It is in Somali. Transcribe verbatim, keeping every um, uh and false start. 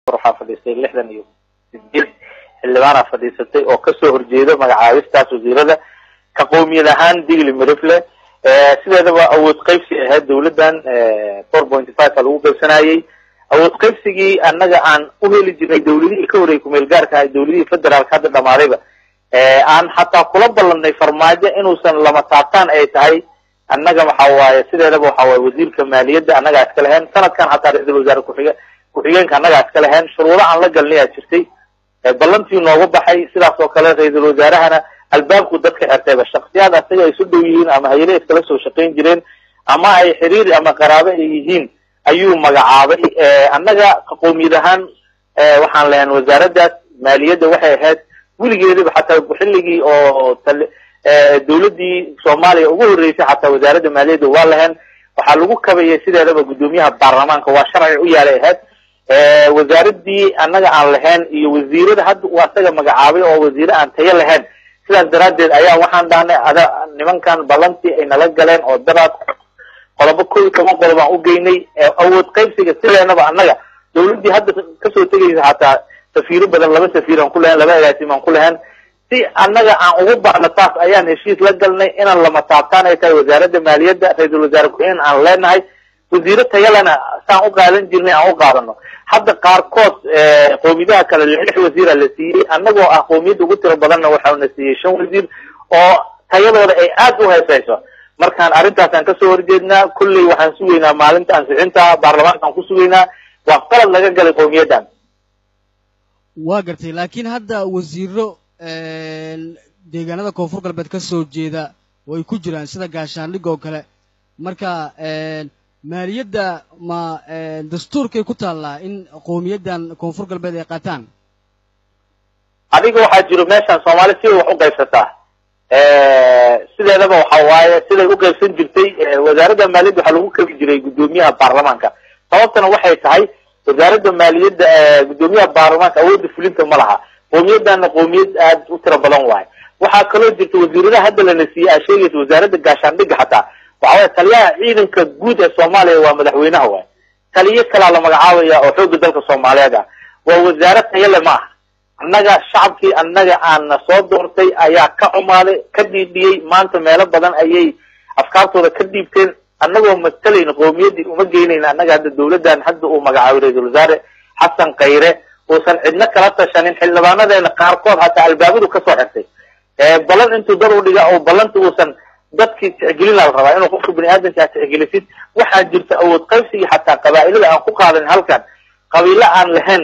waxaa fadhiistay lixdan iyo sideed xildhibaan ah fadhiisatay oo ka soo horjeeda magacaabistaas wasiirada ka qowmiyad ahaan digli mirifle sideedaba awood qaybsi ahayd dawladan four point five lagu qaybsanayay awood qaybsigii annaga aan u heli jirnay dawladihii ka horeeyay kumeel gaarka ah dawladihii federaalka hadda dhamaadayba aan xataa kula ballanay farmaajo inuusan lama taabtaan ay tahay annaga waxa waaye sideedaba waxa waaye wasiirka maaliyadda annaga iska lahayn sanadkan xataa ra'iisul wasaare ku-xigeen ku-xigeenka annaga iska lahayn shuruudo aan la galnay ayaa jirtay ballantii nooga baxay sidaas oo kale ra'iisul wasaarahana albaabku dadka xirtayba shakhsiyaad asaga ay soo dhow yihiin ama hay'adaha iskala soo shaqayn jireen ama ay xiriir ama qaraabo ay yihiin ayuu magacaabay annaga qowmiyad ahaan waxaan lahayn wasaaraddaas maaliyadda waxay ahayd weligeedaba xataa xilligii oo dawladdii Soomaaliya ugu horeysay xataa wasaaradda maaliyadda waa lahayn waxaa lagu kabayay sideedaba gudoomiyaha baarlamaanka waa sharci u yaalay ahayd wasaaradii annaga aan lahayn iyo wasiirada hadda uu asaga magacaabay oo wasiir aan tayo lahayn sidaas daraadeed ayaa waxaan dhahnay ada nimankan ballantii ay nala galeen oo daraad qolobo koob toban qolob aan u geynay awood qaybsiga sideenaba annaga dawladdii hadda ka soo tagaysa xataa safiiro badan laba safiir aan ku lahayn laba agaasim aan ku lahayn si annaga aan ugu baahno taas ayaan heshiis la galnay inaan lama taabtaan ay tahay wasaaradda maaliyadda ra'iisul wasaare ku-xigeen aan leenahay wasiiro tayalana saan u qaadan jirnay aan u qaadano hadda qaarkood qowmiyadaha kale lix wasiir la siiyay annagoo ah qowmiyadda ugu tiro badanna waxaana siiyay shan wasiir oo tayadooda ay aad u heesayso markaan arrintaasaan ka soo horjeednaa kulley waxaan sugaynaa maalinta ansixinta baarlamaankaan ku sugaynaa waa qalad laga galay qowmiyaddan waa gartay laakiin hadda wasiiro deegaanada koonfur galbeed ka soo jeeda oo ay ku jiraan sida gaashaandhig oo kale marka maaliyadda ma dastuurkay ku taallaa in qowmiyaddan koonfur galbeed ay qaataan adiga waxaa jiro meeshaan Soomaali si wax u qaybsataa sideedaba waxa waaye siday u qaybsan jirtay wasaaradda maaliyadda waxa lagu kabi jiray gudoomiyaha baarlamaanka sababtana waxay tahay wasaaradda maaliyadda gudoomiyaha baarlamaanka awoodda fulinta ma laha qowmiyaddan qowmiyad aad u tiro badan waay waxaa kaloo jirta wasiirada hadda la nasiiyay sheegaysa wasaaradda gaashaandhigga xataa waxa taliyaha ciidanka guud ee Soomaaliya waa madaxweynaha waay taliye kala la magacaabaya oo xoogga dalka Soomaaliyeed ah waa wasaarad tayale ma annaga shacabkii annaga aan soo doortay ayaa ka umaaday ka diidiyay maanta meelo badan ayay afkaartooda ka diibteen annagoo masalayna qowmiyadii uma geynayna annaga hadda dawladdan hadda uu magacaabay ra'iisul wasaare Xasan Khayre uusan cidna kala tashanin xildhibaanadeena qaarkood hataa albaabadu ka soo xirtay ee balan intuu dad u dhiga oo balanta uusan dadkii tixgelin la rabaa inuu qofka bini aadamka tixgelisid waxaa jirta awood qaybsiga xataa qabaa'ilada aan ku qaadan halkan qabiilo aan lahayn